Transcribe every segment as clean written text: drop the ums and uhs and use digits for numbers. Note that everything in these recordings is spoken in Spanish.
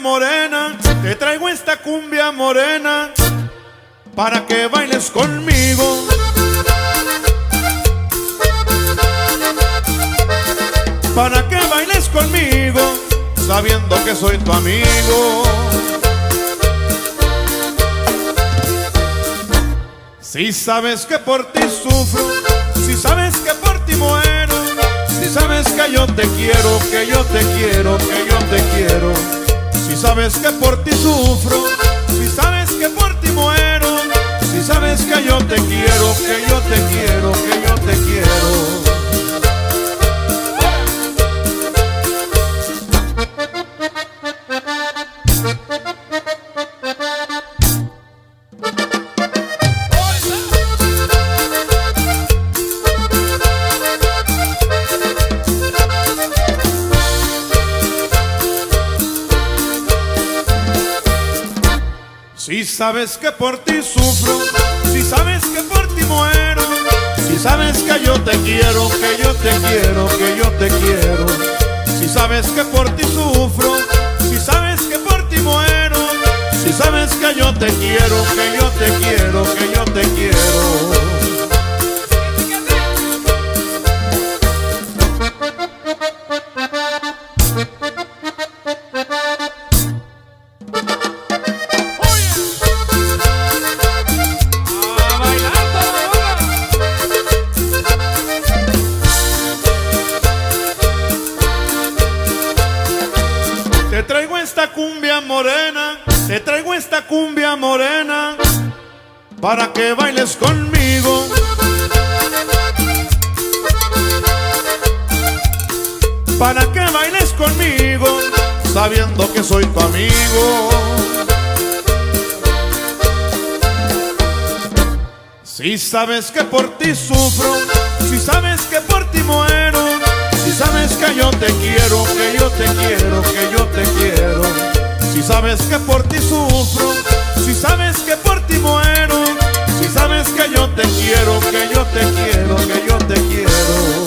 morena, te traigo esta cumbia morena para que bailes conmigo. Para que bailes conmigo, sabiendo que soy tu amigo. Si sabes que por ti sufro, si sabes que por ti muero, si sabes que yo te quiero, que yo te quiero, que yo te quiero. Si sabes que por ti sufro, si sabes que por ti muero, si sabes que yo te quiero, que yo te quiero, que yo te quiero. Si sabes que por ti sufro, si sabes que por ti muero, si sabes que yo te quiero, que yo te quiero, que yo te quiero. Si sabes que por ti sufro, si sabes que por ti muero, si sabes que yo te quiero, que yo te quiero, que yo te quiero. Te traigo esta cumbia morena, te traigo esta cumbia morena para que bailes conmigo. Para que bailes conmigo, sabiendo que soy tu amigo. Si sabes que por ti sufro, si sabes que por ti muero, si sabes que yo te quiero, que yo te quiero, que yo te quiero. Si sabes que por ti sufro, si sabes que por ti muero, si sabes que yo te quiero, que yo te quiero, que yo te quiero.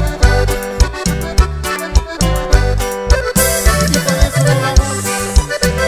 Y por eso vamos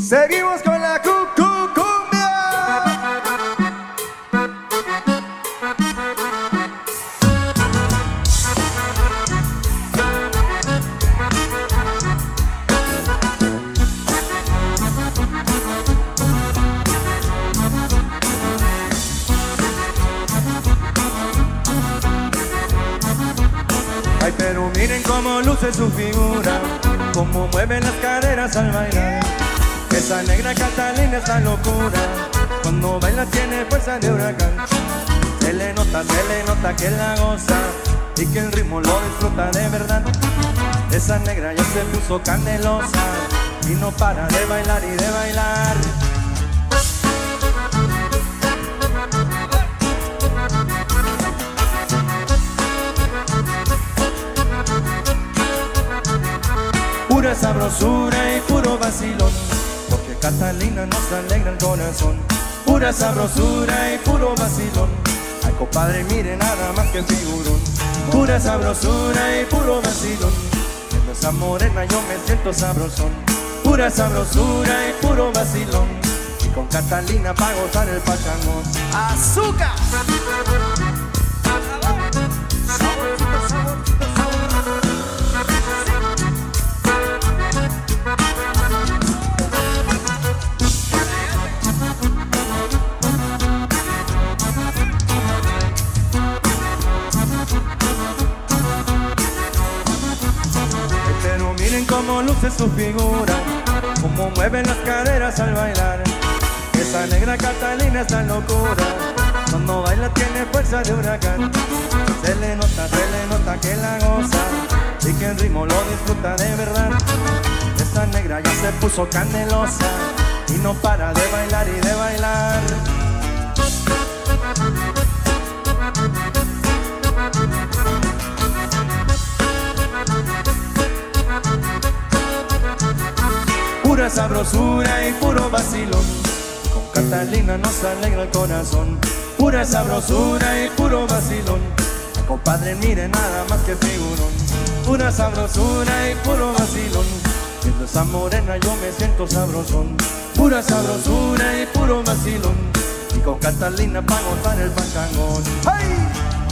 Seguimos con la cumbia. Ay, pero miren cómo luce su figura, cómo mueve las caderas al bailar. Esa negra Catalina está locura, cuando baila tiene fuerza de huracán. Se le nota que la goza y que el ritmo lo disfruta de verdad. Esa negra ya se puso candelosa y no para de bailar y de bailar. Pura sabrosura y puro vacilón, porque Catalina nos alegra el corazón. Pura sabrosura y puro vacilón. Ay, compadre, mire nada más que figurón. Pura sabrosura y puro vacilón. En esa morena yo me siento sabrosón. Pura sabrosura y puro vacilón. Y con Catalina pa' gozar el pachangón. ¡Azúcar! Pero miren cómo luce su figura, cómo mueve las caderas al bailar. Esa negra Catalina está en locura, cuando baila tiene fuerza de huracán. Se le nota que la goza y que el ritmo lo disfruta de verdad. Esa negra ya se puso candelosa y no para de bailar y de bailar. Pura sabrosura y puro vacilón, con Catalina nos alegra el corazón. Pura sabrosura y puro vacilón, compadre, mire nada más que figurón. Pura sabrosura y puro vacilón, viendo esa morena yo me siento sabrosón. Pura sabrosura y puro vacilón, y con Catalina pa' gozar el pachangón. ¡Hey!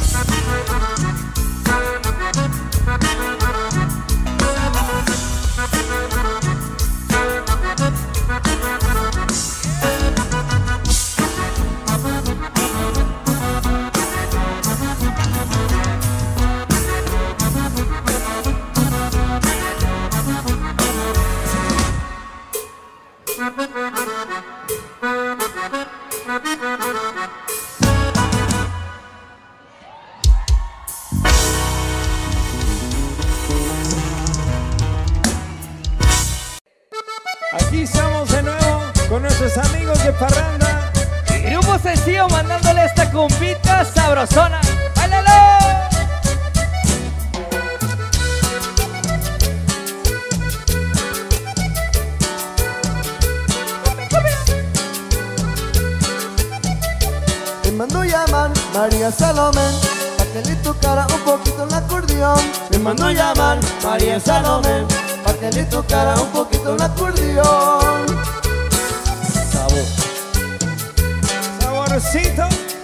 Aquí estamos de nuevo con nuestros amigos de Parranda. Y Grupo Sencillo mandándole esta cumbita sabrosona. ¡Báilalo! Me mandó llamar María Salomé, pa' que le tocara un poquito el acordeón. Me mandó llamar María Salomé, pa' que le tocara un poquito el acordeón. Sabor. Saborcito.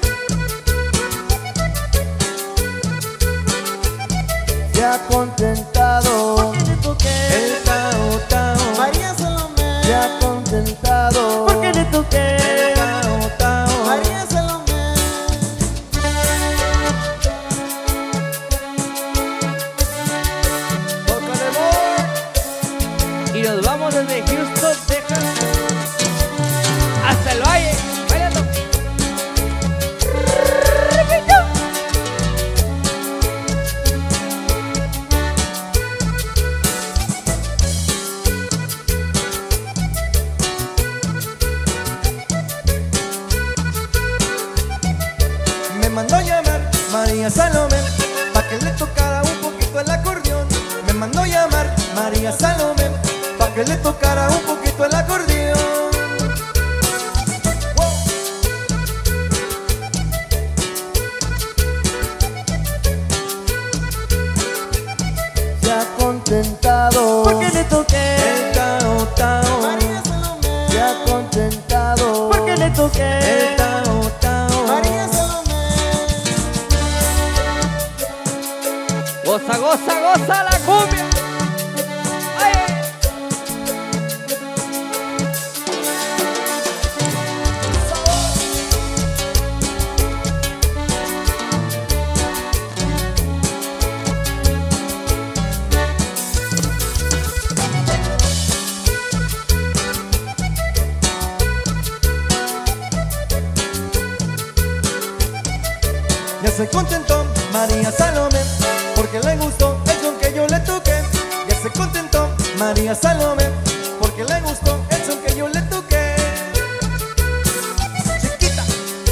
Se ha contentado, Porque le toqué, el tao tao. María Salomé. Se ha contentado, Porque le toqué, el tao tao. María Salomé. Tócale, boy. Y nos vamos desde Houston, Texas, hasta el Valle. ¡Bailando! Me mandó llamar María Salomé, pa' que le tocara un poquito el acordeón. Me mandó llamar María Salomé, pa' que le tocara un poquito el acordeón. Se ha contentado, Porque le toqué, El tao tao. María Salomé. toqué. El Tao Tao. María Salomé. Goza, goza, goza la cumbia. Ay. Ya se contentó María Salomé, porque le gustó el son que yo le toqué. Ya se contentó María Salomé, porque le gustó el son que yo le toqué. Chiquita.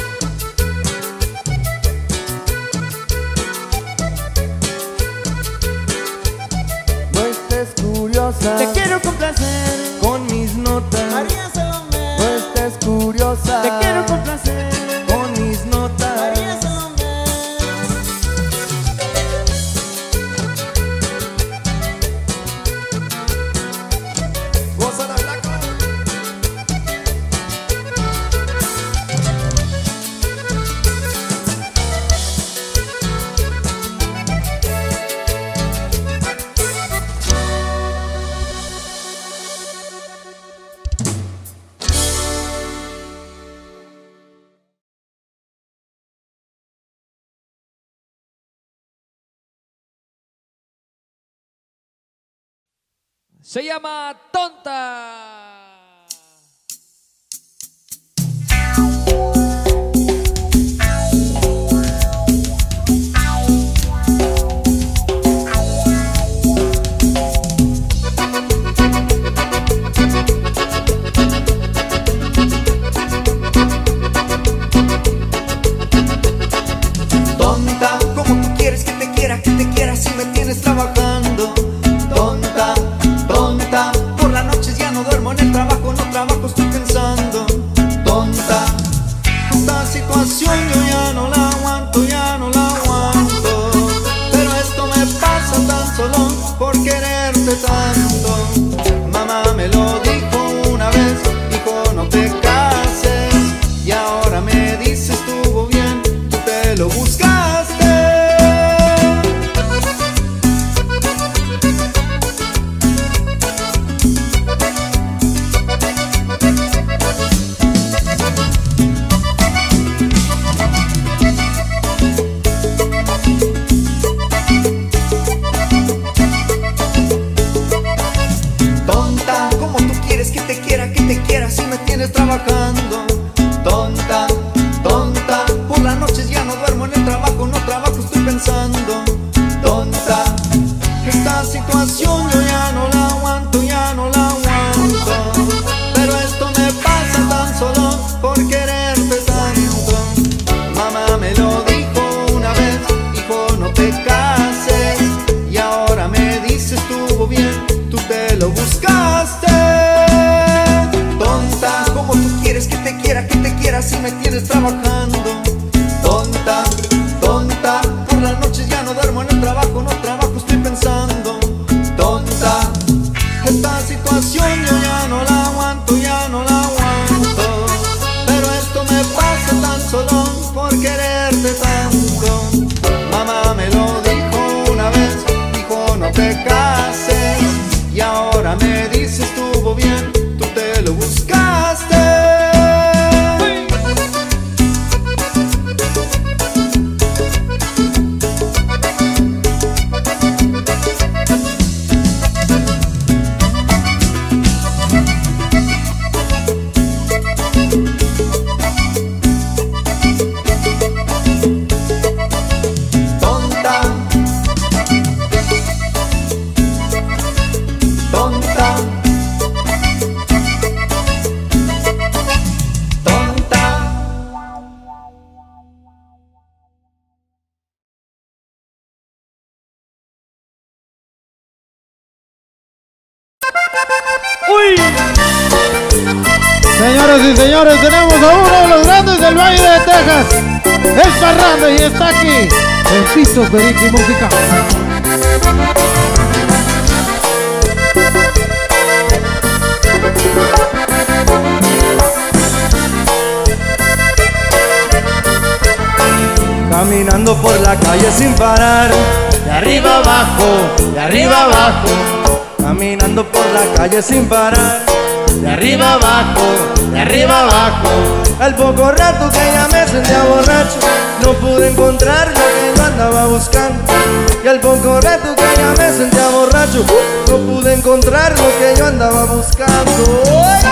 No estés curiosa. Te quiero complacer con mis notas. María Salomé. No estés curiosa. Te quiero complacer. con mis notas. María Salomé. Goza la blanca. Se llama Tonta. Tonta, como tú quieres que te quiera si me tienes trabajando. Tonta, tonta, por las noches ya no duermo en el trabajo, no trabajo, estoy pensando. Tonta, esta situación yo ya no la aguanto, ya no la aguanto. Pero esto me pasa tan solo por quererte tanto. Mamá me lo dijo una vez, dijo no te cases. Y ahora me dice estuvo bien, tú te lo buscaste. Tonta, como tú quieres que te quiera si me tienes trabajando. Tonta, tonta, por las noches ya no duermo en el trabajo, no trabajo, estoy pensando. Tonta, esta situación yo ya no la aguanto, ya no la aguanto. Pero esto me pasa tan solo por quererte tanto. Mamá me lo dijo una vez, dijo no te cases. Y ahora me dice estuvo bien, tú te lo buscaste. Tonta, como tú quieres que te quiera si me tienes trabajando. Tonta, tonta, por las noches ya no duermo en el trabajo, no trabajo, estoy pensando. Tonta, esta situación yo ya no la aguanto, ya no la aguanto. Pero esto me pasa tan solo por quererte tanto. Mamá me lo dijo una vez, dijo no te cases. Y ahora me dice estuvo bien, tú te lo buscaste. Tonta, tonta, tonta. Señoras y señores, tenemos a uno de los grandes del Valle de Texas, el Parranda, y está aquí el Piso Perico y Música. caminando por la calle sin parar, de arriba abajo, de arriba abajo, caminando por la calle sin parar, de arriba abajo, de arriba abajo. Al poco rato que ya me sentía borracho, no pude encontrar lo que yo andaba buscando. Y al poco rato que ya me sentía borracho, no pude encontrar lo que yo andaba buscando.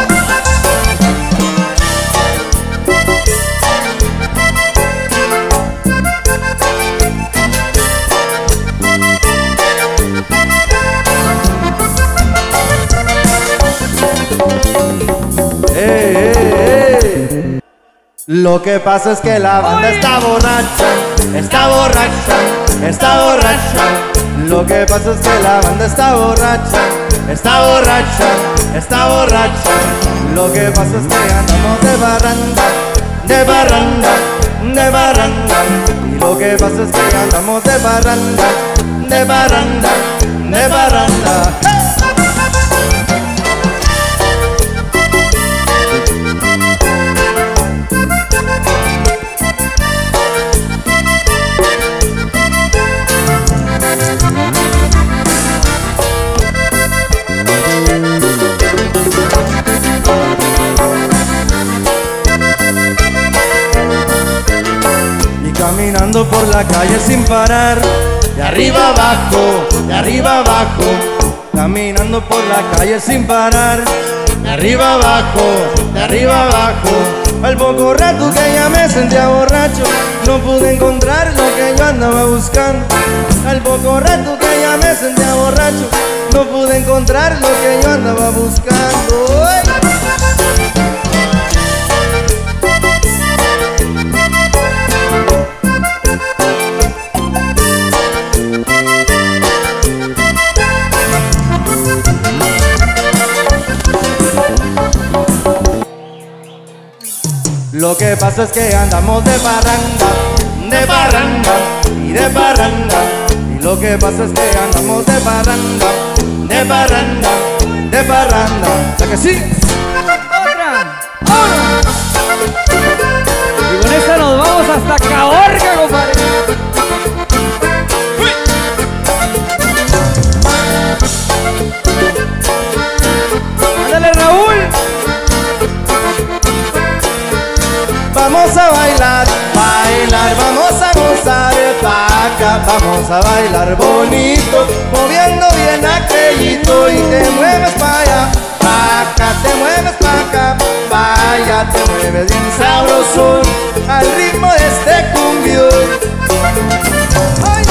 Lo que pasa es que la banda está borracha, está borracha, está borracha. Lo que pasa es que la banda está borracha, está borracha, está borracha. Lo que pasa es que andamos de barranda, de barranda, de barranda. Y lo que pasa es que andamos de barranda, de barranda, de barranda. Caminando por la calle sin parar, de arriba abajo, de arriba abajo, caminando por la calle sin parar, de arriba abajo, de arriba abajo. Al poco rato que ya me sentía borracho, no pude encontrar lo que yo andaba buscando. Al poco rato que ya me sentía borracho, no pude encontrar lo que yo andaba buscando. Lo que pasa es que andamos de barranda, de barranda y de barranda. Y lo que pasa es que andamos de barranda, de barranda, de barranda. ¿La que sí? ¡Otra! ¡Ahora! Y con esta nos vamos hasta Caborca, compadre. ¡Ándale, Raúl! Vamos a bailar, bailar, vamos a gozar el paca. Vamos a bailar bonito, moviendo bien aquellito. Y te mueves pa' allá, pa' acá, te mueves pa' acá, pa' allá. Te mueves bien sabrosón al ritmo de este cumbión. ¡Ay!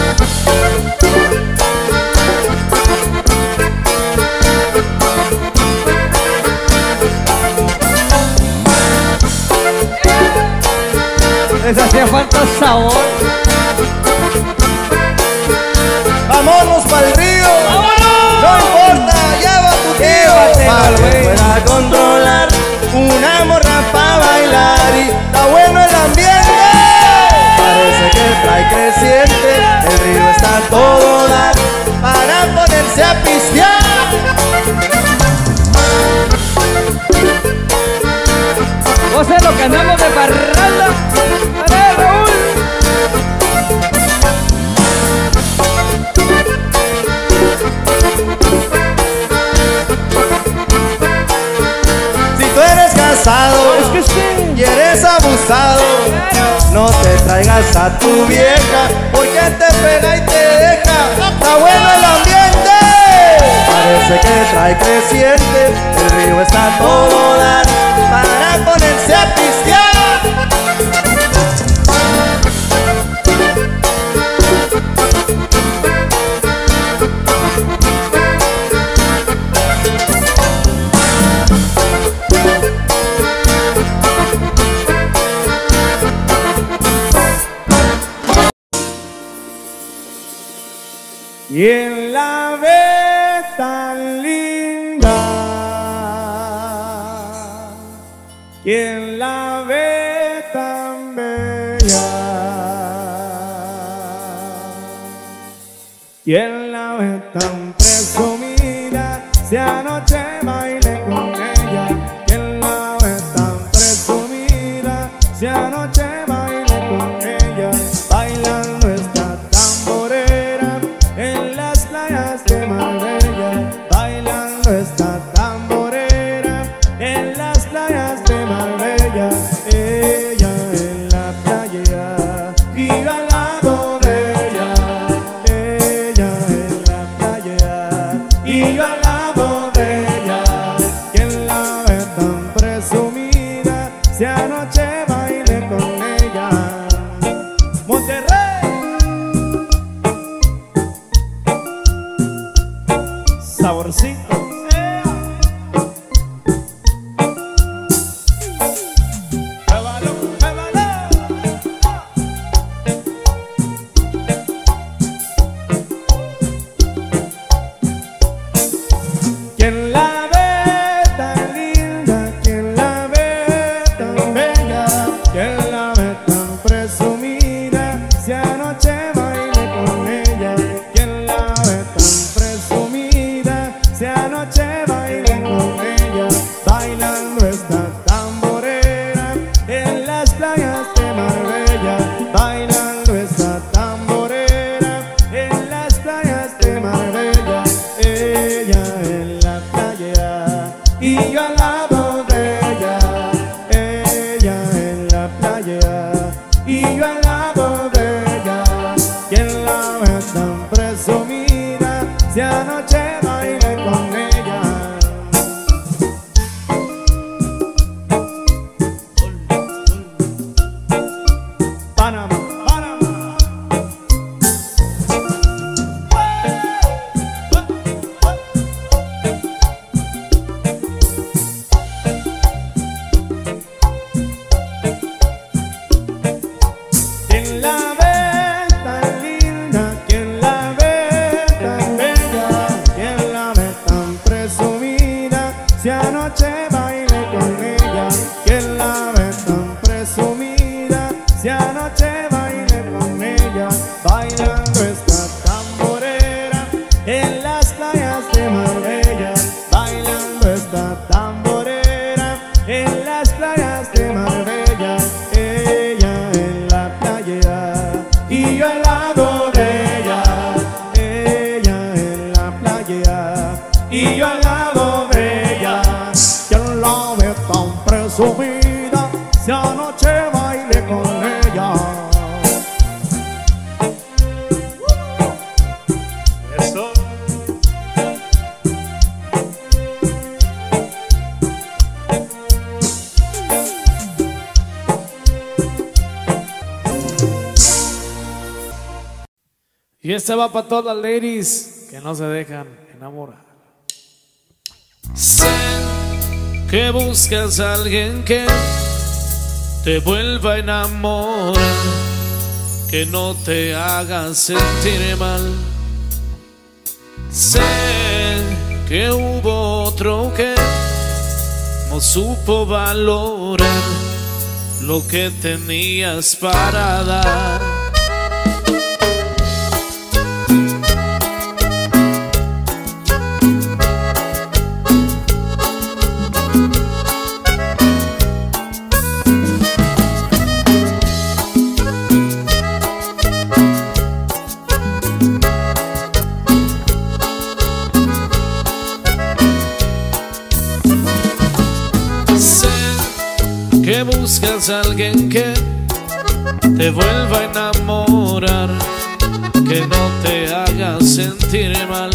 Les hacía falta sabor. Vámonos pa'l río, ¡vámonos! no importa, lleva tu tío, pa' que pueda controlar una morra pa' bailar. Y está bueno el ambiente, parece que trae creciente. El río está a todo dar para ponerse a pistear. Vos es lo que andamos de parranda. ¡Dale, Raúl! Si tú eres casado Es que sí. y eres abusado, no te traigas a tu vieja, porque te pega y te deja. Está bueno el ambiente, parece que trae creciente. El río está a todo dar para ponerse a pistear. ¿Quién la ve tan linda? ¿Quién la ve tan bella? ¿Quién la ve tan presumida? Si anoche bailé con ella. ¿Quién la ve tan presumida? Si anoche bailé con ella. ella en la playa. Y yo al lado de ella en la playa. Y yo al lado de ella, quien la ve tan presumida, si anoche bailé con ella. Monterrey, saborcito. Quien la ve tan linda, quien la ve tan bella, quien la ve tan presumida, si anoche bailé con ella. Quien la ve tan presumida, si anoche bailé con ella. Bailando esta tamborera en las playas de Marbella. Bailando esta tamborera en las playas de Marbella. Ella en la playa y yo al lado de ella en la playa y yo al lado de ella. Quien la ve tan presumida, si anoche bailé con ella. Panamá, Panamá. Quien la ve tan linda, quien la ve tan bella, quien la ve tan presumida, si anoche bailé con ella. Quien la ve tan presumida, si anoche bailé con ella. Bailando esta tamborera en las playas de Marbella. Bailando esta tamborera en las playas de Marbella. Ella en la playa y yo al lado de ella en la playa y yo al lado de ella. Quien la ve tan presumida, si anoche bailé con ella. Eso. Y este va para todas las ladies que no se dejan enamorar. Sé que buscas a alguien que te vuelva a enamorar, que no te haga sentir mal. Sé que hubo otro que no supo valorar lo que tenías para dar. Que buscas a alguien que te vuelva a enamorar, que no te haga sentir mal.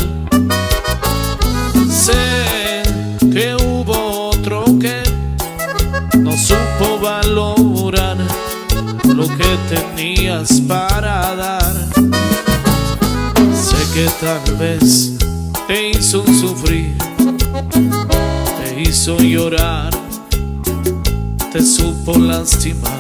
Sé que hubo otro que no supo valorar lo que tenías para dar. Sé que tal vez te hizo sufrir, te hizo llorar, te supo lastimar.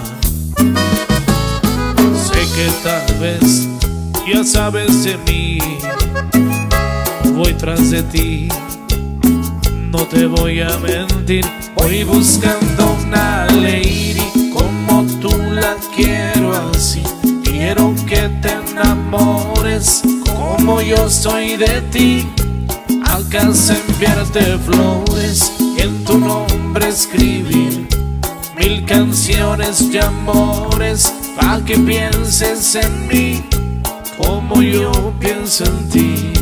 Sé que tal vez ya sabes de mí, voy tras de ti, no te voy a mentir. Voy buscando una lady como tú la quiero así. Quiero que te enamores como yo soy de ti. Alcanza a enviarte flores y en tu nombre escribir 1000 canciones de amores, pa' que pienses en mí como yo pienso en ti.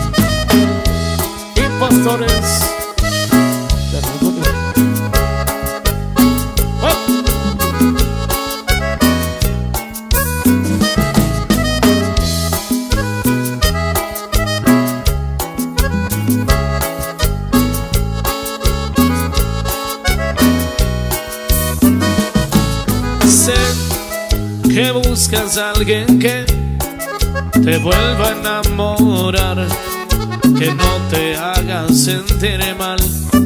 Y pastores, que buscas a alguien que te vuelva a enamorar, que no te haga sentir mal.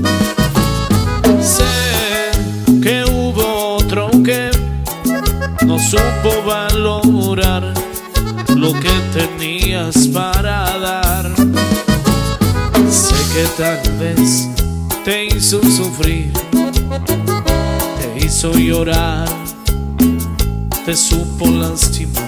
Sé que hubo otro que no supo valorar lo que tenías para dar. Sé que tal vez te hizo sufrir, te hizo llorar, te supo lastimar.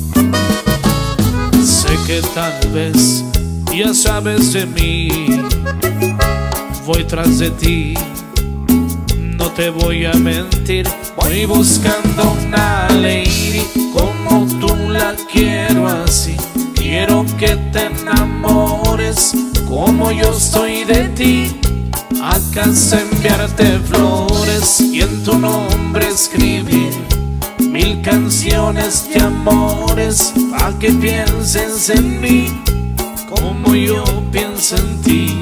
Sé que tal vez ya sabes de mí, voy tras de ti, no te voy a mentir. Voy buscando una lady como tú la quiero así. Quiero que te enamores como yo estoy de ti. Acaso enviarte flores y en tu nombre escribir 1000 canciones de amores, pa' que pienses en mí como yo pienso en ti.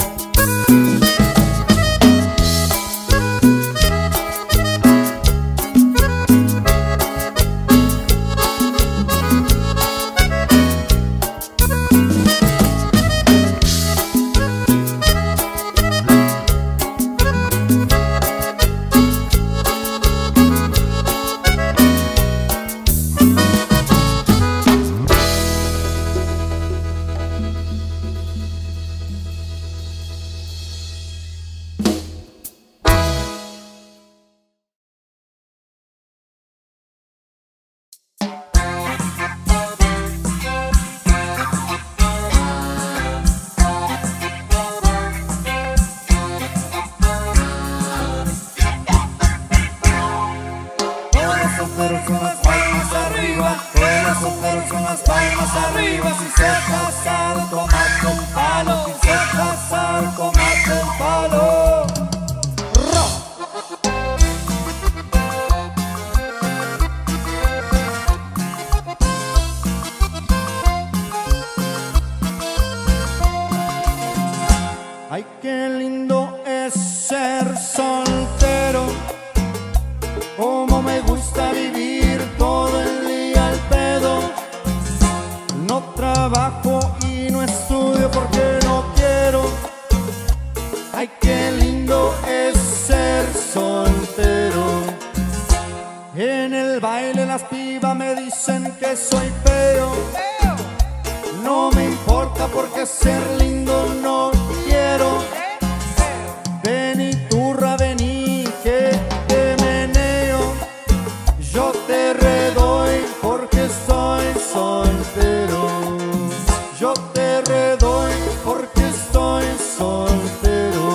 Ay, qué lindo es ser soltero, cómo me gusta vivir todo el día al pedo. No trabajo y no estudio porque no quiero. Ay, qué lindo es ser soltero. En el baile las pibas me dicen que soy feo. No me importa porque ser lindo no quiero. Vení turra, vení que te meneo. Yo te redoy porque soy soltero. Yo te redoy porque soy soltero.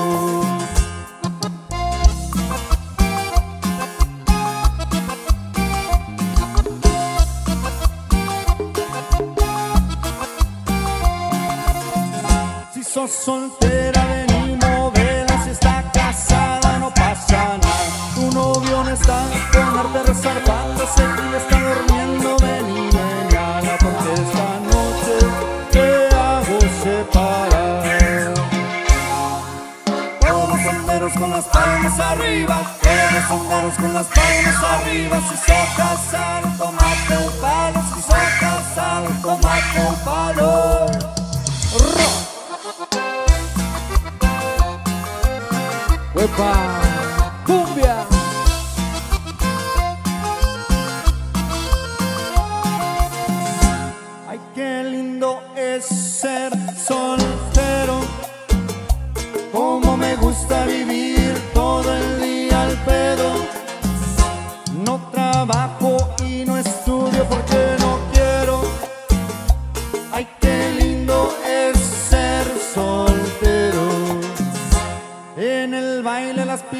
Si sos soltera, vení, movela. Si está casada, no pasa nada. Tu novio no está, ponerte a rezar cuando se está durmiendo. Vení, mañana, porque esta noche te hago separar. Todos los solteros con las palmas arriba. Todos los solteros con las palmas arriba. Si se casaron, tomate un palo. Si se casaron, tomate un palo. ¡Epa! ¡Cumbia! Ay, qué lindo es ser soltero, cómo me gusta vivir todo el día al pedo. No trabajo y no estudio porque no quiero. Ay, qué lindo es ser soltero. En el baile las pibas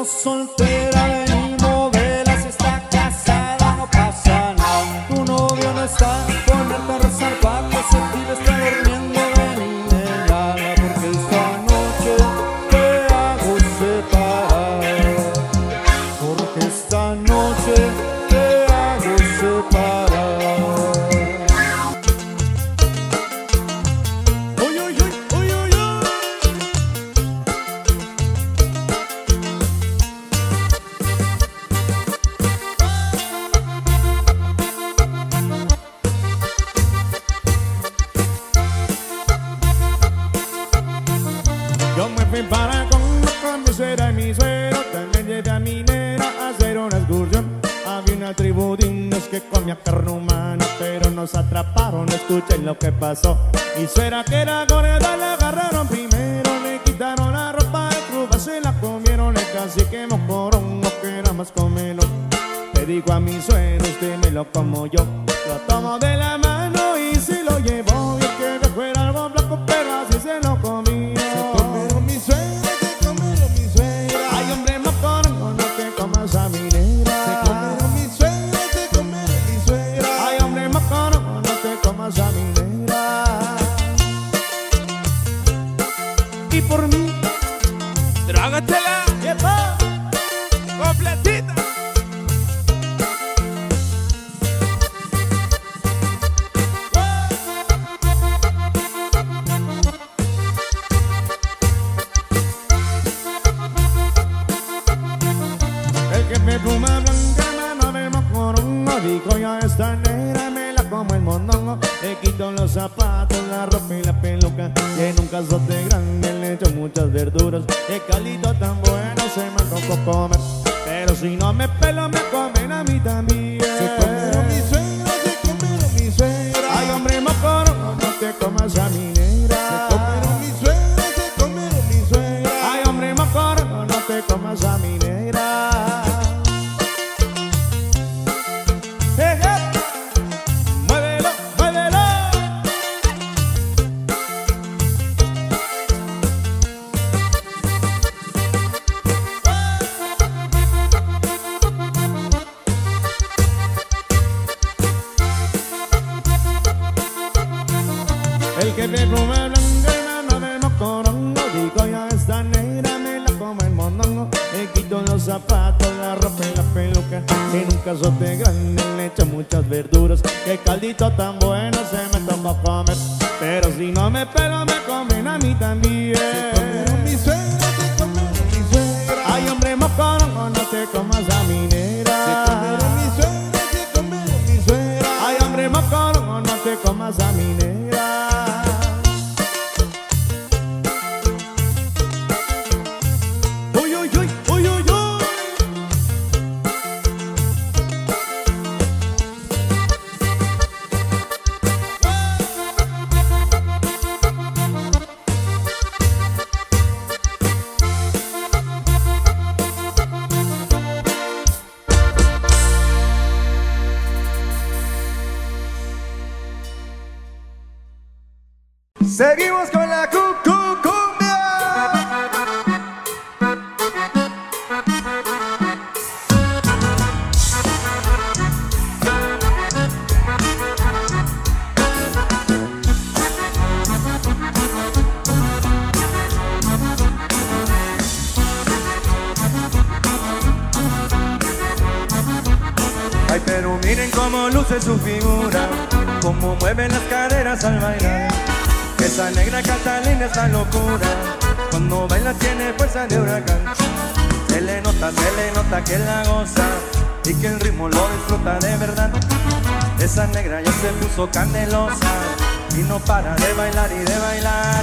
soltera, ven y móvela. Si está casada no pasa nada. Tu novio no está, ponerte a rezar pa' que ese pibe está durmiendo. Ven y negala, porque esta noche te hago separar. Porque esta noche te hago separar. Uy, uy, uy, uy, uy, uy. Yo me fui para Congo con mi suegra y mi suegro. También llevé a mi nena a hacer una excursión. Había una tribu de indios que comía carne humana, pero nos atraparon, escuchen lo que pasó. Mi suegra, que era gorda, la agarraron primero. Le quitaron la ropa de cruda, se la comieron. El cacique mocorongo, que era más comelo, le digo a mi suegro: usted me lo como yo. Lo tomo de la mano y se lo llevó. Y que fuera algo blanco, pero así se lo comió. Se comieron mi suegra, se comieron mi suegra. Ay, hombre mocorongo, no te comas a mi negra. Se comieron mi suegra, se comieron mi suegra. Ay, hombre mocorongo, no te comas a mi negra. Y por mí, Trágatela ¡yepa! completita. El que me pluma blanca, hermano del mocorongo, dijo: yo a esta negra me la como el mondongo. Le quito los zapatos, la ropa y la peluca, y en un cazote grande le echo muchas verduras. El caldito tan bueno se me antojó comer, pero si no me pelo me comen a mí también. Se comieron mi suegra, se comieron mi suegra. Ay, hombre mocorongo, no te comas a mi negra. Se comieron mi suegra, se comieron mi suegra. Ay, hombre mocorongo, no te comas a mi negra. Muévelo, muévelo. El que me pluma blanca, hermano del mocorongo, dijo: yo a esta negra me la como el mondongo. Le quito los zapatos, la ropa y la peluca, y en un cazote grande le echo muchas verduras. Que caldito tan bueno se me tocó comer, pero si no me pelo me comen a mí también. Se comieron mi suegra, se comieron mi suegra. Ay, hombre mocorongo, no te comas a mi negra. Se comieron mi suegra, se comieron mi suegra. Ay, hombre mocorongo, no te comas a mi negra. Uy, uy, uy, uy, uy, uy. Seguimos con la cumbia. Ay, pero miren cómo luce su figura, cómo mueve las caderas al bailar. Esa negra Catalina es la locura, cuando baila tiene fuerza de huracán. Se le nota que la goza y que el ritmo lo disfruta de verdad. Esa negra ya se puso candelosa y no para de bailar y de bailar.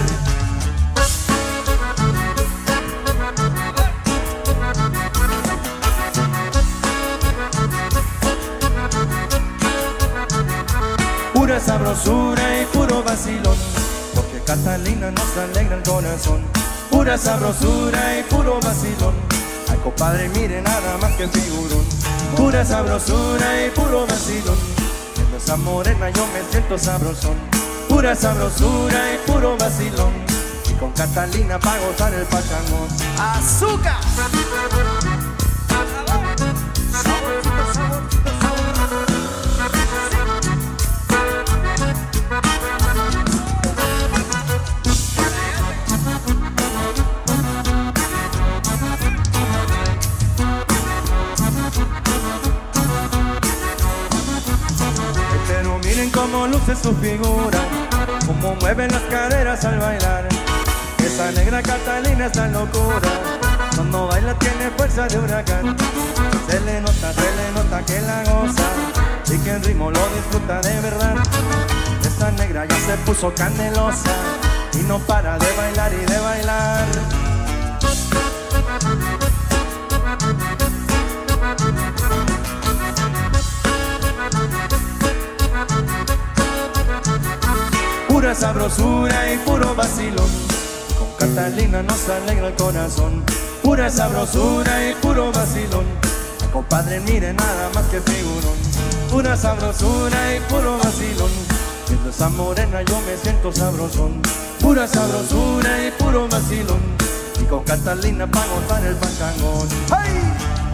Pura sabrosura y puro vacilón, porque Catalina nos alegra el corazón. Pura sabrosura y puro vacilón. Ay, compadre, mire nada más que el figurón. Pura sabrosura y puro vacilón. Viendo esa morena yo me siento sabrosón. Pura sabrosura y puro vacilón. Y con Catalina pa' gozar el pachangón. ¡Azúcar! Pero miren cómo luce su figura, cómo mueve las caderas al bailar. Esa negra Catalina es la locura, cuando baila tiene fuerza de huracán. Se le nota que la goza y que el ritmo lo disfruta de verdad. Esa negra ya se puso candelosa y no para de bailar y de bailar. Pura sabrosura y puro vacilón, con Catalina nos alegra el corazón. Pura sabrosura y puro vacilón, compadre mire nada más que figurón. Pura sabrosura y puro vacilón, viendo esa morena yo me siento sabrosón. Pura sabrosura y puro vacilón, y con Catalina pa' gozar el pachangón. ¡Hey!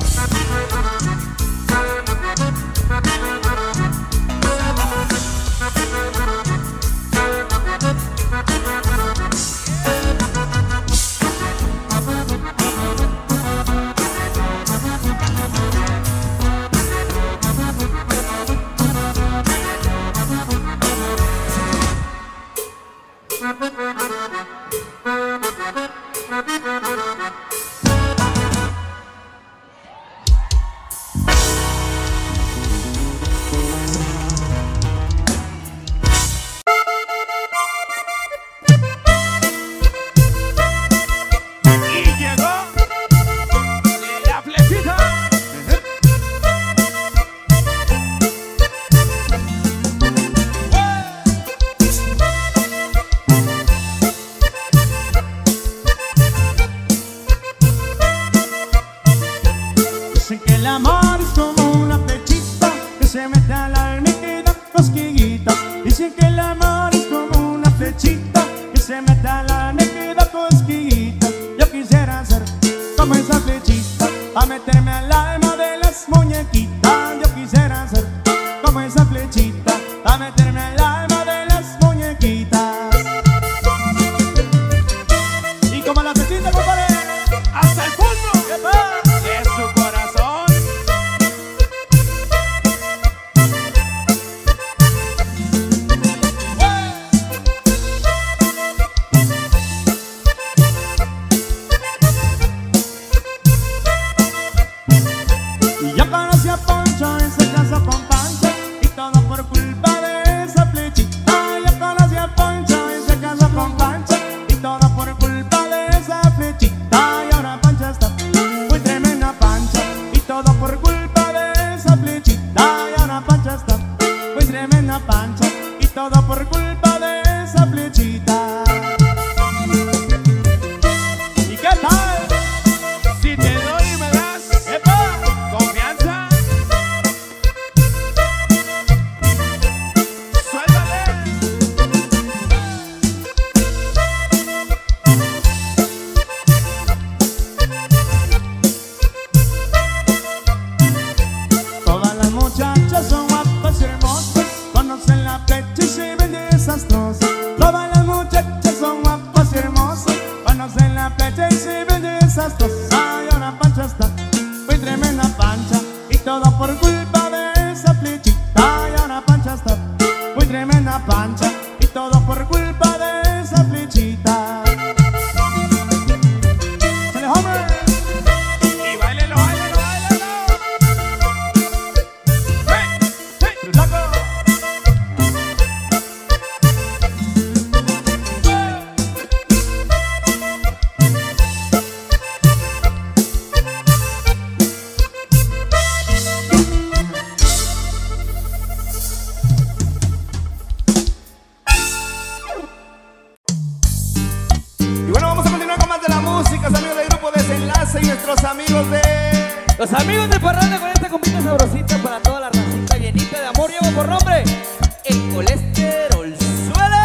Los amigos de Parranda con esta compita sabrosita para toda la racita llenita de amor. Llevo por nombre el colesterol. ¡Suele!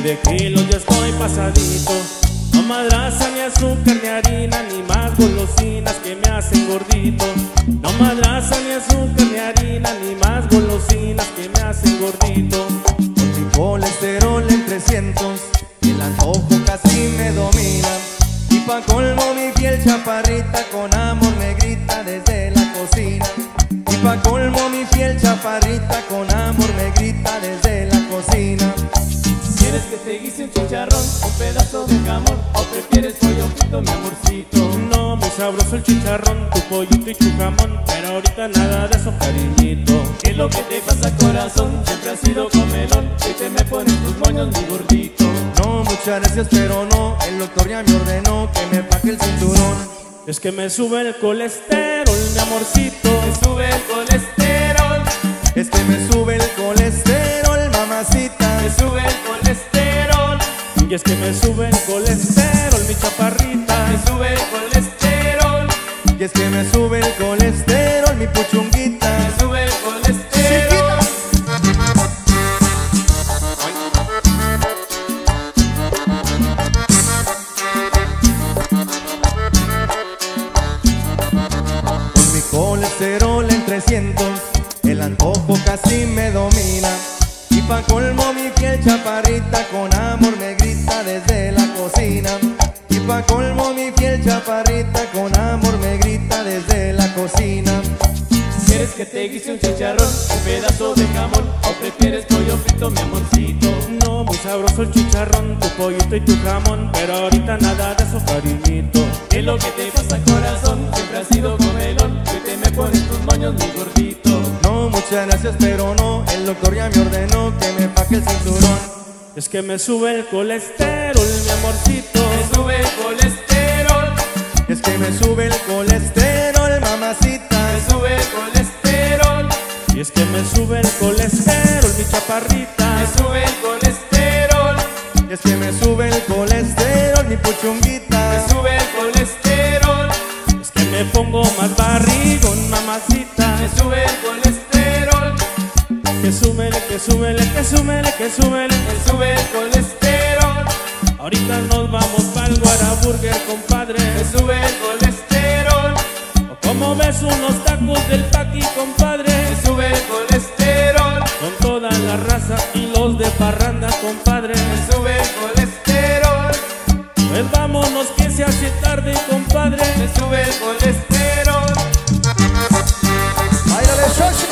de kilos ya estoy pasadito. No madraza ni azúcar ni harina, ni más golosinas que me hacen gordito. No madraza ni azúcar ni harina, ni más golosinas que me hacen gordito. Con mi colesterol en 300, el antojo casi me domina. Y pa' colmo mi piel chaparrita, con amor me grita desde la cocina. Y pa' colmo mi piel chaparrita, con amor me grita desde la cocina. ¿Quieres que te guise un chicharrón, un pedazo de jamón, o prefieres pollo frito, mi amorcito? No, muy sabroso el chicharrón, tu pollito y tu jamón, pero ahorita nada de eso, cariñito. ¿Qué es lo que te pasa, corazón? Siempre has sido comelón, y te me pones tus moños, mi gordito. No, muchas gracias, pero no. El doctor ya me ordenó que me faje el cinturón. Es que me sube el colesterol, mi amorcito. Me sube el colesterol, Es que me sube el colesterol, mamacita. me sube el colesterol, Y es que me sube el colesterol, mi chaparrita. me sube el colesterol, Y es que me sube el colesterol, mi puchunguita. me sube el colesterol. Con mi colesterol en 300, el antojo casi me domina. Y pa' colmo mi piel chaparrita, con amor me grita desde la cocina. Y pa' colmo mi piel chaparrita, con amor me grita desde la cocina. ¿Quieres que te guise un chicharrón, un pedazo de jamón, o prefieres pollo frito, mi amorcito? No, muy sabroso el chicharrón, tu pollito y tu jamón, pero ahorita nada de eso, cariñito. ¿Qué es lo que te pasa, corazón? Siempre has sido comelón, y te me pones tus moños, mi gordito. No, muchas gracias, pero no. El doctor ya me ordenó que me faje el cinturón. Es que me sube el colesterol, mi amorcito. Me sube el colesterol, Es que me sube el colesterol, mamacita. me sube el colesterol, Y es que me sube el colesterol, mi chaparrita. me sube el colesterol, Es que me sube el colesterol, mi puchunguita. me sube el colesterol, Es que me pongo más barrigón, mamacita. me sube el colesterol, Que súmele, que súmele, que súmele, que súmele. me sube el colesterol, Ahorita nos vamos pa'l Guaraburger, compadre. me sube el colesterol, O como ves unos tacos del Paqui, compadre. me sube el colesterol, Con toda la raza y los de parranda, compadre. me sube el colesterol, Pues vámonos que se hace tarde, compadre. me sube el colesterol. ¡Báilale, Xochitl!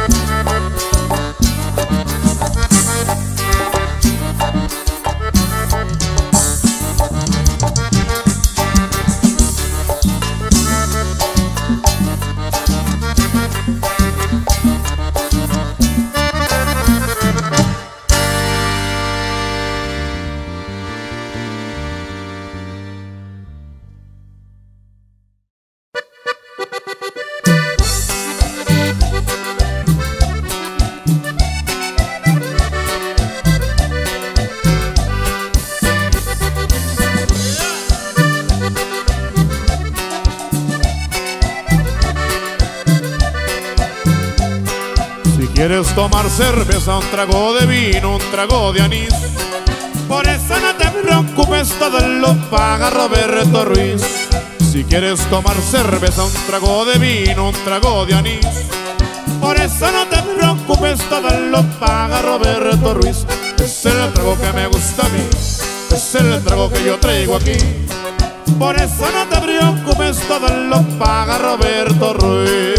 Quieres tomar cerveza, un trago de vino, un trago de anís. Por eso no te preocupes, todo lo paga Roberto Ruiz. Si quieres tomar cerveza, un trago de vino, un trago de anís. Por eso no te preocupes, todo lo paga Roberto Ruiz. Es el trago que me gusta a mí, es el trago que yo traigo aquí. Por eso no te preocupes, todo lo paga Roberto Ruiz.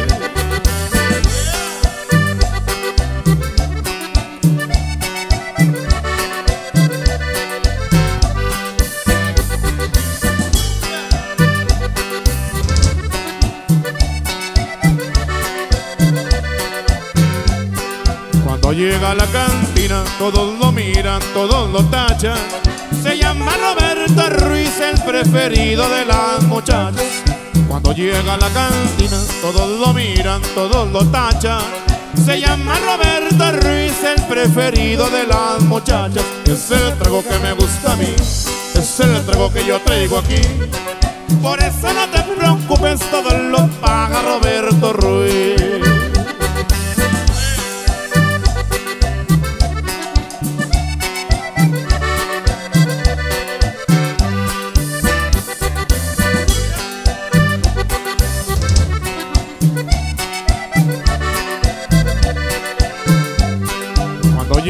Cuando llega a la cantina, todos lo miran, todos lo tachan. Se llama Roberto Ruiz, el preferido de las muchachas. Cuando llega a la cantina, todos lo miran, todos lo tachan. Se llama Roberto Ruiz, el preferido de las muchachas. Es el trago que me gusta a mí, es el trago que yo traigo aquí. Por eso no te preocupes, todo lo paga Roberto Ruiz.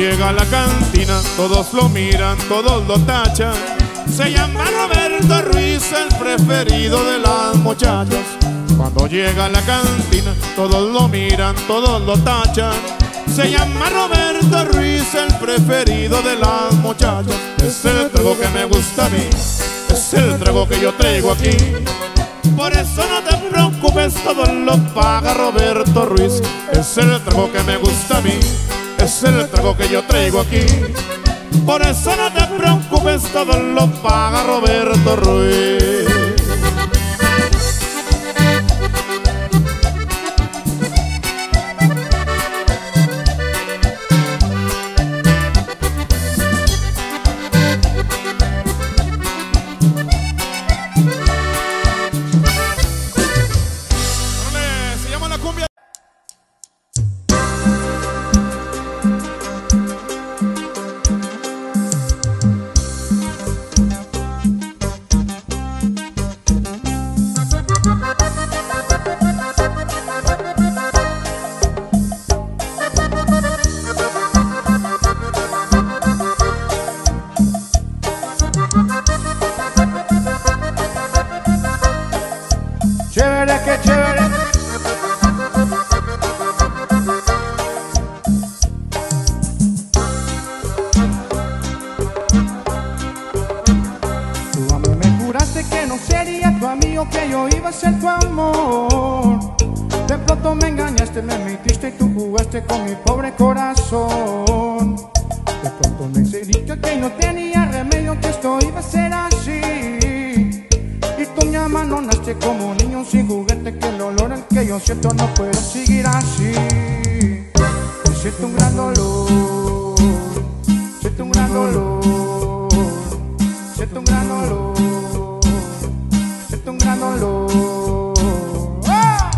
llega a la cantina, todos lo miran, todos lo tachan. Se llama Roberto Ruiz, el preferido de las muchachas. Cuando llega a la cantina, todos lo miran, todos lo tachan. Se llama Roberto Ruiz, el preferido de las muchachas. Es el trago que me gusta a mí, es el trago que yo traigo aquí. Por eso no te preocupes, todo lo paga Roberto Ruiz. Es el trago que me gusta a mí, es el trago que yo traigo aquí. Por eso no te preocupes, todo lo paga Roberto Ruiz. Se llama la cumbia. Chévere, qué chévere. Tú a mí me juraste que no sería tu amigo, que yo iba a ser tu amor. De pronto me engañaste, me mentiste y tú jugaste con mi pobre corazón. De pronto me dijiste que no tenía remedio, que esto iba a ser así. Y tú me abandonaste como un niño sin juguete, que el olor al que yo siento no puedo seguir así. Yo siento un gran dolor, siento un gran dolor, siento un gran dolor, siento un gran dolor. ¡Ah!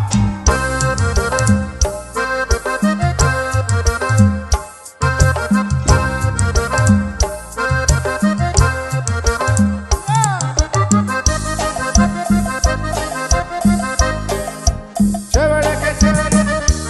Chévere, qué chévere.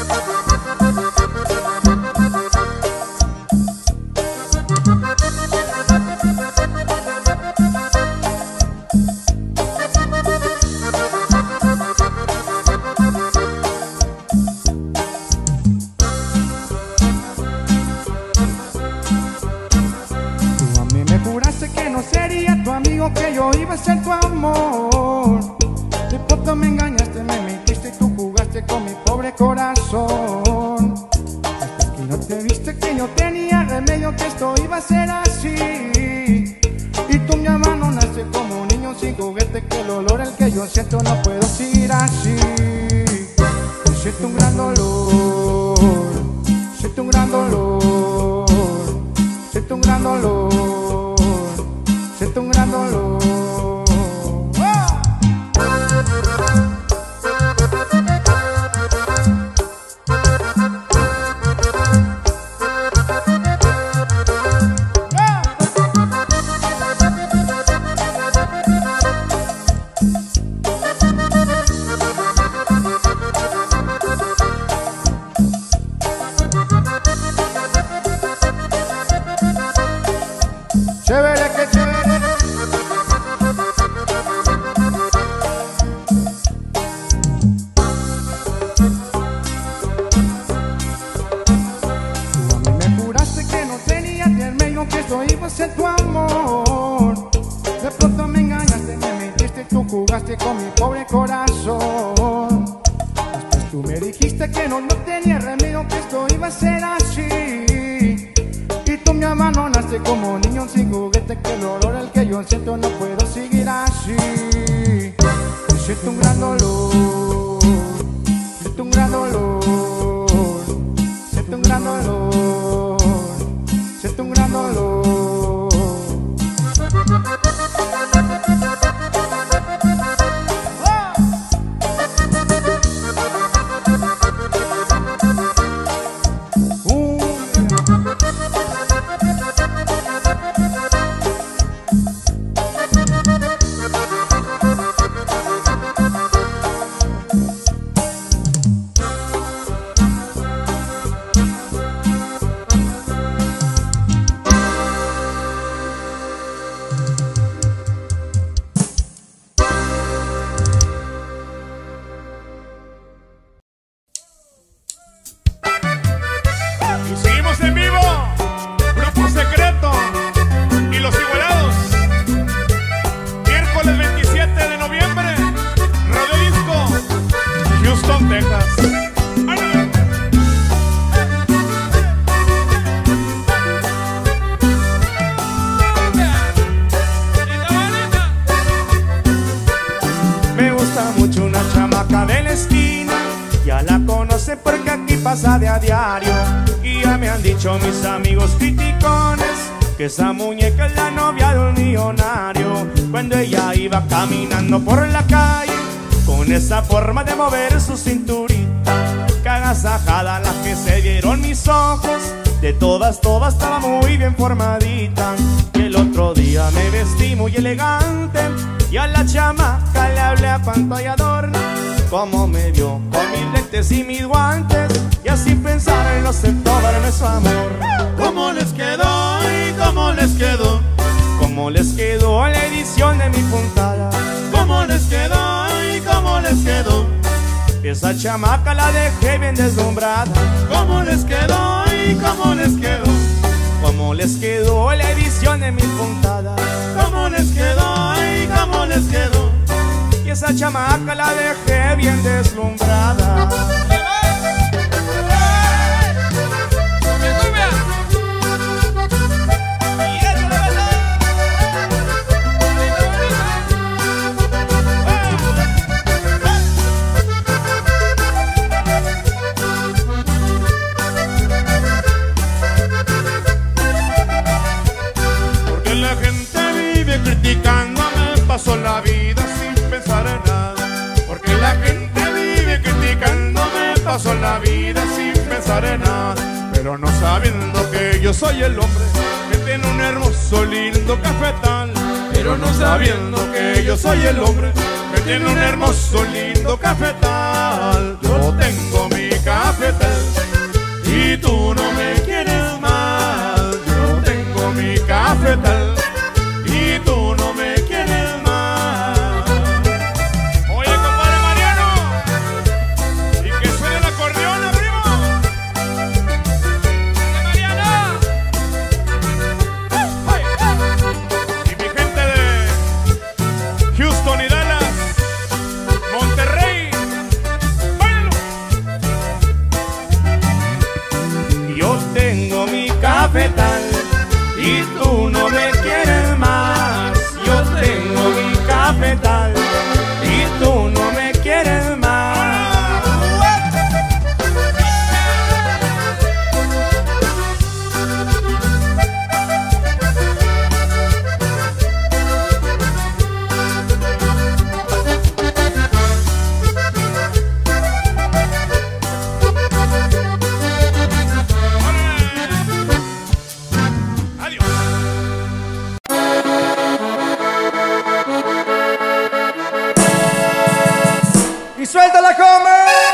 Tú a mí me juraste que no sería tu amigo, que yo iba a ser tu amor. De pronto me engañaste, me mentiste y tú jugaste con mi pobre corazón. Hasta que no te viste que yo tenía remedio, que esto iba a ser así. Y tú me abandonaste como un niño sin juguete, que el olor al que yo siento no puedo seguir así. Yo siento un gran dolor, siento un gran dolor, siento un gran dolor, siento un gran dolor. ¡Ah! Chévere, qué chévere. Tú a mí me juraste que no tenía remedio, que esto iba a ser tu amor. De pronto me engañaste, me mentiste, tú jugaste con mi pobre corazón. Después tú me dijiste que no tenía remedio, que esto iba a ser así. Y tú me abandonaste como un niño sin juguete, que el olor al que yo siento no puedo seguir así. Yo siento un gran dolor, siento un gran dolor, siento un gran dolor, siento un gran dolor. ¡Ah! porque aquí pasa de a diario. Y ya me han dicho mis amigos criticones que esa muñeca es la novia de un millonario. Cuando ella iba caminando por la calle con esa forma de mover su cinturita, que agasajada las que se dieron mis ojos, de todas estaba muy bien formadita. Y el otro día me vestí muy elegante y a la chamaca le hablé a pantallador. Como me vio con mis lentes y mis guantes, y así pensar en los darme su amor. ¿Cómo les quedó y cómo les quedó? ¿Cómo les quedó la edición de mi puntada? ¿Cómo les quedó y cómo les quedó? Esa chamaca la dejé bien deslumbrada. ¿Cómo les quedó y cómo les quedó? ¿Cómo les quedó la edición de mi puntada? ¿Cómo les quedó y cómo les quedó? Y esa chamaca la dejé bien deslumbrada. Porque la gente vive criticándome, paso la vida sin pensar en nada. Porque la gente vive criticándome, paso la vida sin pensar en nada. Pero no sabiendo que yo soy el hombre que tiene un hermoso lindo cafetal. Pero no sabiendo que yo soy el hombre que tiene un hermoso lindo cafetal. Yo tengo mi cafetal y tú no me quieres más. Yo tengo mi cafetal y tú no me quieres más. Oye, compadre Mariano, y que suene el acordeón, primo. Mariano. Y mi gente de Houston y Dallas, Monterrey, báilalo. Yo tengo mi cafetal y tú no me quieres más. Yo tengo mi cafetal y tú no me quieres más. Adiós. Y suelta la coma.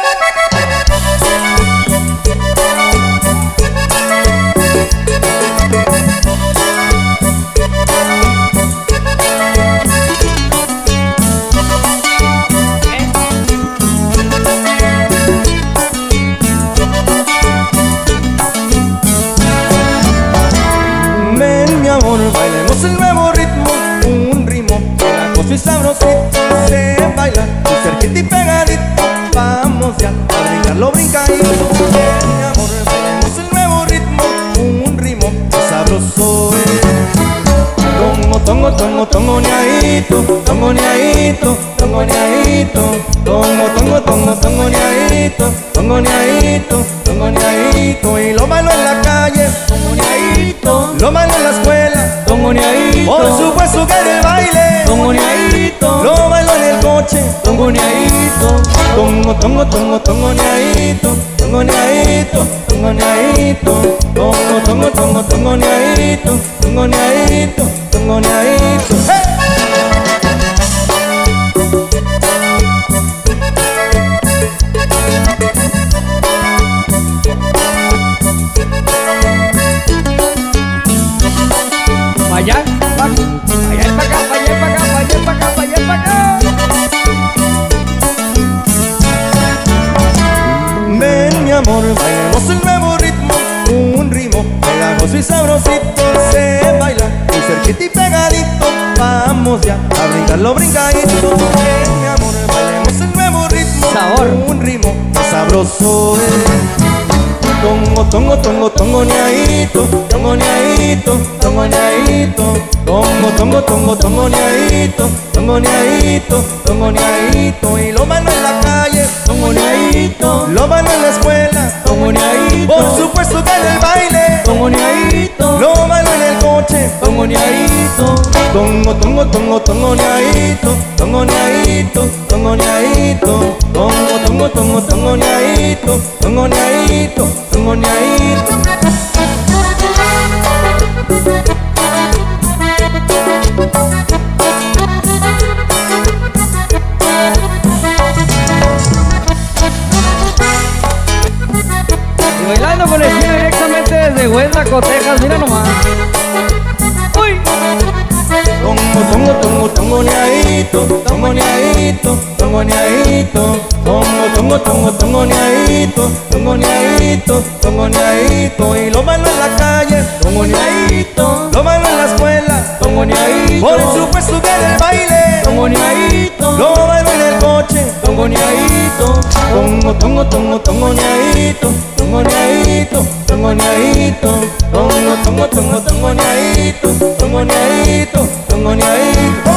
Ven mi amor, bailemos el nuevo ritmo, un ritmo pegajoso y sabrosito. Se baila muy cerquita y pegadito, vamos ya a brincarlo brincadito. Ven mi amor, bailemos el nuevo ritmo, un ritmo sabroso. Tongo, tongo, tongo, tongo, ñaito, tongo, ñaito, tongo, ñaito, tongo, tongo, tongo, tongo, ñaito, tongo, ñaito, tongo, ñaito. Y lo bailo en la calle, tongo, ñaito, lo bailo en la escuela, tongo, ñaito, por supuesto que en el baile, tongo, ñaito, lo bailo en el coche, tongo, ñaito, tongo, tongo, tongo, tongo, ñaito, tongo, ñaito, tongo, ñaito, tongo, tongo, tongo, tongo, ñaito, tongo, ñaito, tongo, ñaito. ¡Hey! Allá, pa' acá, allá, pa' acá, allá, pa' acá, allá, pa' acá, allá, pa' acá. Ven mi amor, bailemos el nuevo ritmo, un ritmo pegajoso y sabrosito. Se baila muy cerquita y pegadito, vamos ya a brincarlo brincadito. Ven mi amor, bailemos el nuevo ritmo, Sabor. un ritmo sabroso. Tongo, tongo, tongo, tongo, tongoneadito, tongoneadito, tongoneadito. Tongo, tongoneadito, tongoneadito, tongoneadito. Y lo malo en la calle, tongoneadito. Lo malo en la escuela, tongoneadito. Por supuesto que en el baile, tongoneadito. Lo malo en el coche, tongoneadito. Tongoneadito, tongoneadito, tongoneadito. Tongoneadito, tongoneadito, tongoneadito. Y bailando con el estilo directamente desde Hueslaco, Texas, mira nomás. ¡Uy! Tongoneadito, tongoneadito, tongoneadito. Tongoneadito, tongoneadito, tongoneadito. Y lo malo en la calle, tongoneadito. Lo malo en la escuela, tongoneadito. Por supuesto que en el baile, tongoneadito. Lo malo en el coche, tongoneadito. Tongoneadito, tongoneadito, tongoneadito. Tongoneadito, tongoneadito, tongoneadito.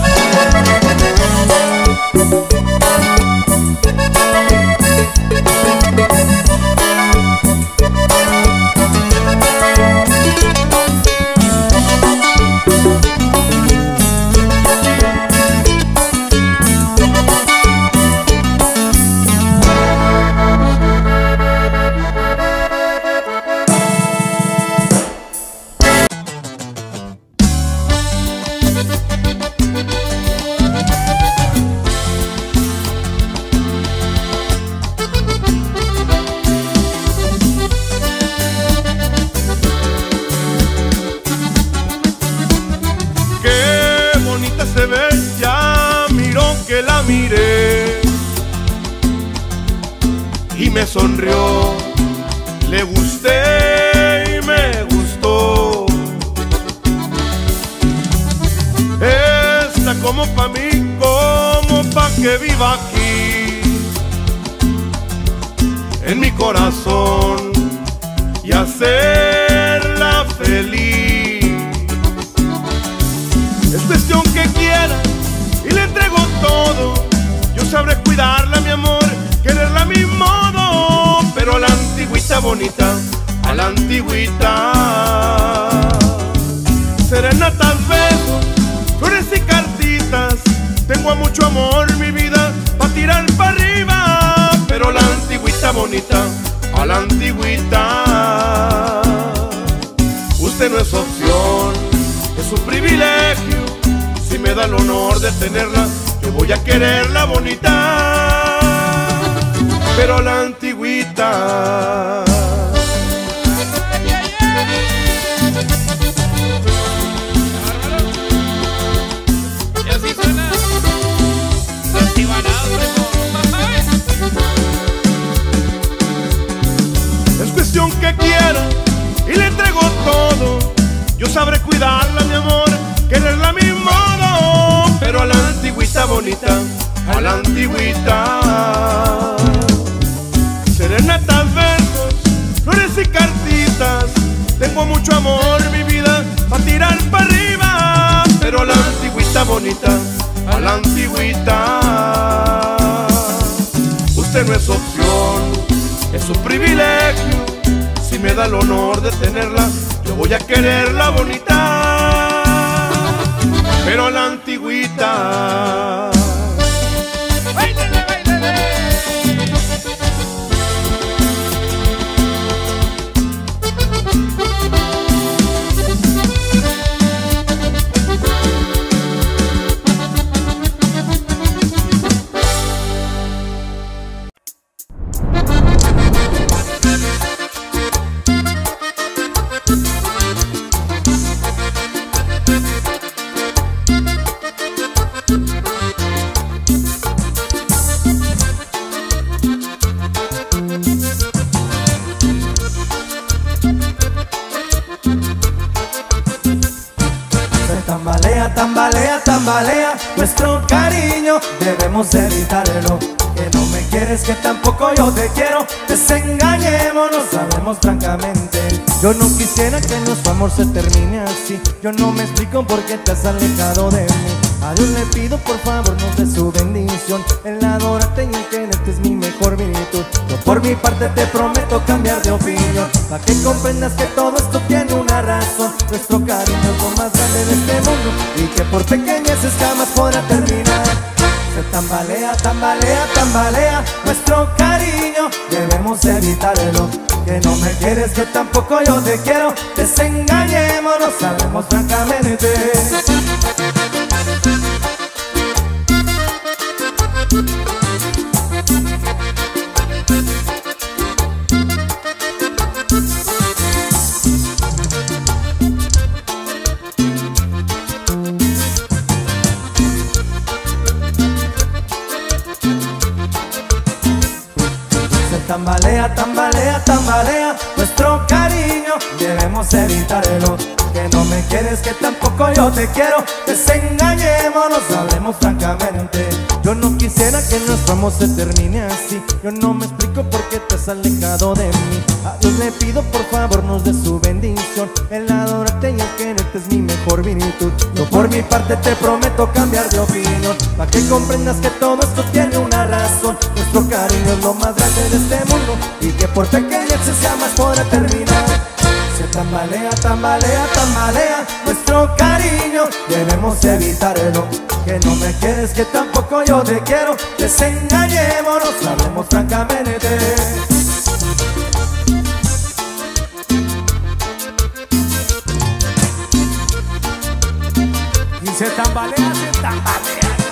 Y me sonrió, le gusté y me gustó. Está como pa' mí, como pa' que viva aquí, en mi corazón, y hacerla feliz. Es cuestión que quiera y le entrego todo. Yo sabré cuidarla, mi amor, quererla a mi modo, pero a la antigüita bonita, a la antigüita. Serenatas, besos, flores y cartitas. Tengo a mucho amor mi vida pa' tirar pa' arriba, pero a la antigüita bonita, a la antigüita. Usted no es opción, es un privilegio. Si me da el honor de tenerla, yo voy a quererla bonita, pero a la antigüita. Y así suena Es cuestión que quiera y le entrego todo. Yo sabré cuidarla, mi amor, quererla a mi modo, pero a la antigüita bonita, a la antigüita. Serenatas, versos, flores y cartitas. Tengo mucho amor, mi vida, pa' tirar pa' arriba, pero a la antigüita bonita, a la antigüita. Usted no es opción, es un privilegio. Si me da el honor de tenerla, yo voy a quererla bonita, pero a la antigüita. ¡Báilale, báilale! Tambalea, tambalea, tambalea nuestro cariño, debemos evitarlo. Que no me quieres, que tampoco yo te quiero. Desengañémonos, sabemos francamente Yo no quisiera que nuestro amor se termine así. Yo no me explico por qué te has alejado de mí. A Dios le pido por favor nos dé su bendición. El adorarte y el quererte es mi mejor virtud. Yo por mi parte te prometo cambiar de opinión, para que comprendas que todo esto tiene una razón. Nuestro cariño es lo más grande de este mundo, y que por pequeñeces jamás podrá terminar. Se tambalea, tambalea, tambalea nuestro cariño, debemos evitarlo. Que no me quieres, que tampoco yo te quiero. Desengañémonos, hablemos francamente. Tambalea, tambalea, tambalea nuestro cariño, debemos evitarlo. Que no me quieres, que tampoco yo te quiero. Desengañémonos, hablemos francamente. Yo no quisiera que nuestro amor se termine así. Yo no me explico por qué te has alejado de mí. A Dios le pido por favor nos dé su bendición. El adorarte y el quererte es mi mejor virtud. Yo por mi parte te prometo cambiar de opinión, para que comprendas que todo esto tiene una razón. Nuestro cariño es lo más grande de este mundo, y que por pequeñeces jamás podrá terminar. Se tambalea, tambalea, tambalea nuestro cariño, debemos evitarlo. Que no me quieres, que tampoco yo te quiero. Desengañémonos, hablemos francamente. Y se tambalea, se tambalea.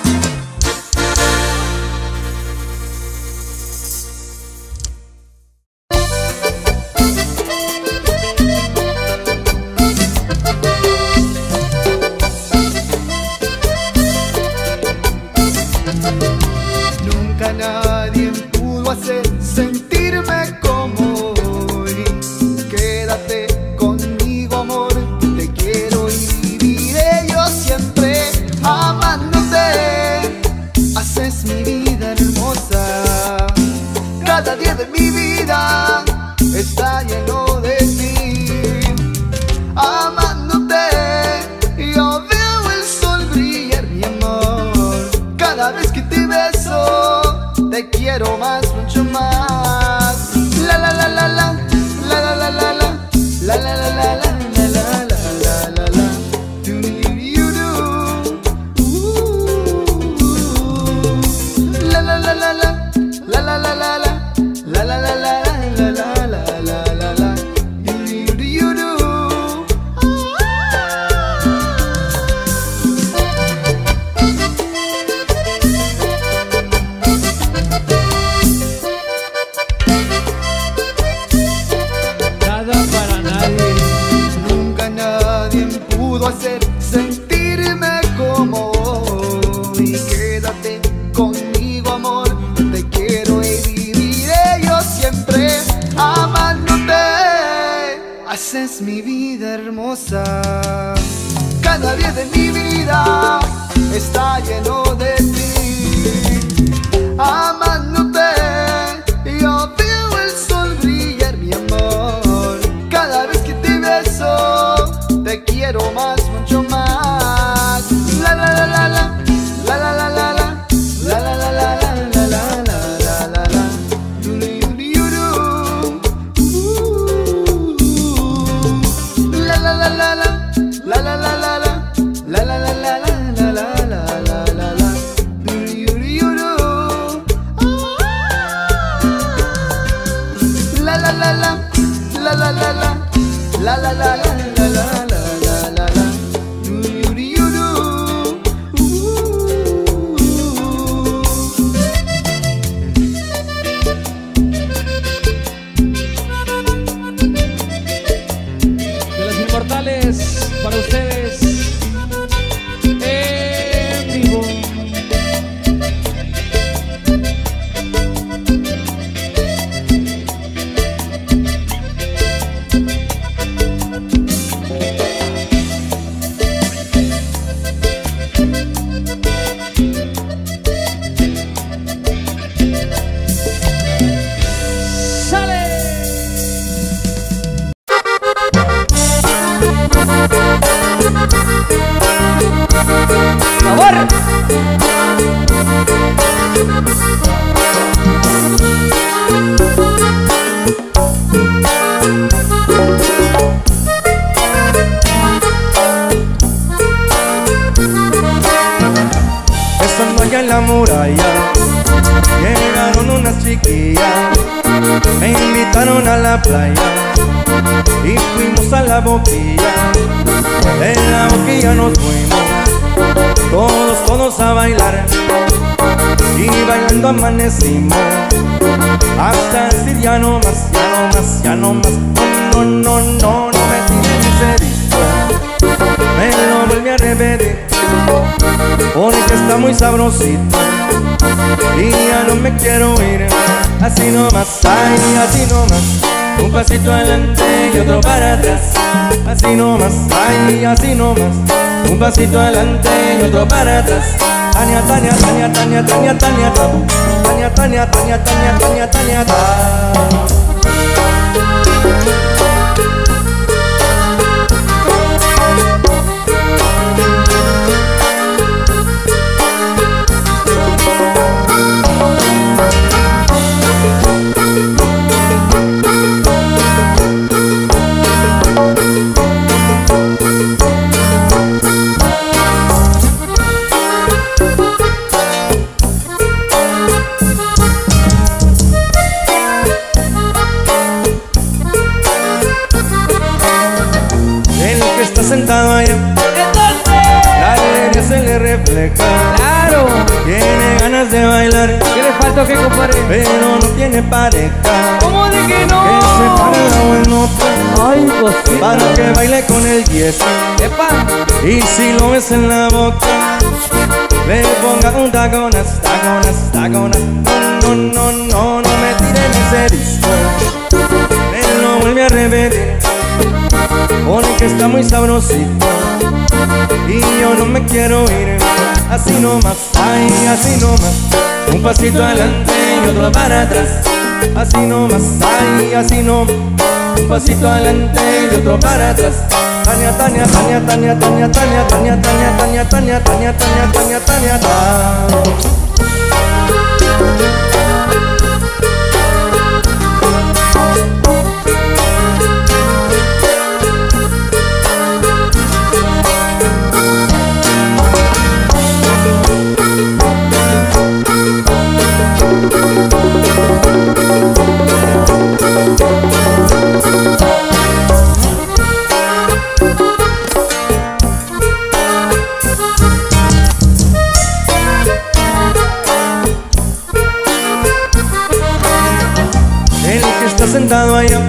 Nunca nadie pudo hacer sentirme como hoy. Quédate conmigo, amor, te quiero y viviré yo siempre amándote. Haces mi vida hermosa, cada día de mi vida está lleno de ti. Amándote yo veo el sol brillar, mi amor. Cada vez que te beso te quiero más, mucho más. La la la la la, la la la la la, la la la la la, la la la la la. Do you do? La la la la la, la la la la la, la la la la la, la la la la la. Do you do? Hacer sentirme como hoy. Quédate conmigo, amor, te quiero y viviré yo siempre amándote. Haces mi vida hermosa, cada día de mi vida está lleno de ti. Amándote yo veo el sol brillar, mi amor. Cada vez que te beso te quiero más, mucho más. La la la la la, la la la la la, la la la la la, la la la la la. Do you do? La la la la la, la la la la la, la la la la la, la la la la la. Do you do? La la la la, la la la la, la la la la. Para ustedes en vivo. la playa y fuimos a la boquilla. En la boquilla nos fuimos todos a bailar, y bailando amanecimos hasta decir ya no más, ya no más, ya no más. No, no, no, no me tires ese disco, me lo vuelve a repetir, porque está muy sabrosito y ya no me quiero ir. Así nomás, ay, así nomás, un pasito adelante y otro para atrás. Así nomás, ay, así nomás, un pasito adelante y otro para atrás. Tania, Tania, Tania, Tania, Tania, Tania, Tania, Tania, Tania, Tania, Tania, Tania, Tania. Sentado allá, la alegría se le refleja. Claro. Tiene ganas de bailar, ¿Qué le falta que compare? pero no tiene pareja. ¿Cómo de que no? Que se pare la buenota Ay, pues sí. para que baile con el 10. Epa. Y si lo ves en la boca, le ponga un taconas, taconas, taconas. No, no, no, no me tiren ese disco, me lo vuelve a repetir, porque está muy sabrosito y yo no me quiero ir. Así nomás, ay, así nomás, un pasito adelante y otro para atrás. Así nomás, ay, así nomás, un pasito adelante y otro para atrás. Tania, Tania, Tania, Tania, Tania, Tania, Tania, Tania, Tania, Tania, Tania, Tania, Tania, Tania, Tania. Sentado allá,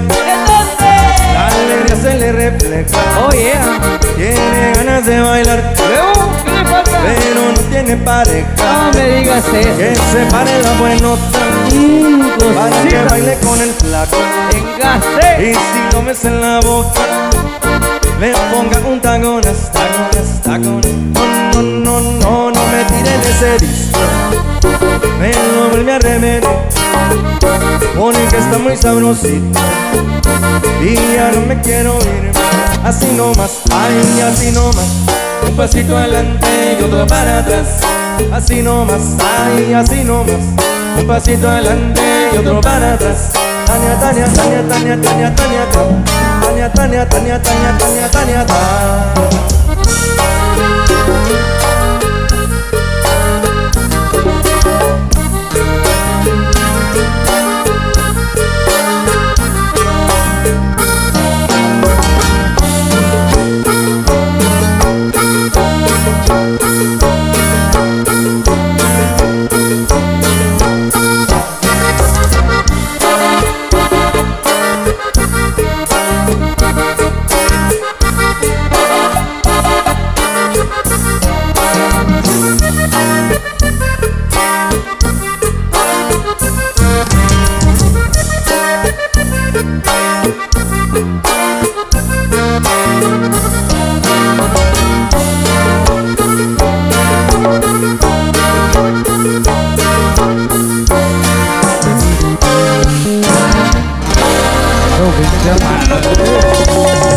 la alegría se le refleja. Oh yeah. Tiene ganas de bailar, Luego, ¿qué le falta? pero no tiene pareja. No me digas Que eso. se pare la buenota para que baile con el flaco. Engase. Y si lo ves en la boca, le ponga un taconas, taconas, taconas. No, no, no, no, no me tiren ese disco, me lo vuelve a remedir, porque está muy sabrosito y ya no me quiero ir. Así nomás, ay, así nomás, un pasito adelante y otro para atrás. Así nomás, ay, así nomás, un pasito adelante y otro para atrás. Tania, Tania, Tania, Tania, Tania, Tania, Tania, Tania, Tania, Tania, Tania, Tania, Tania. No, que se llama.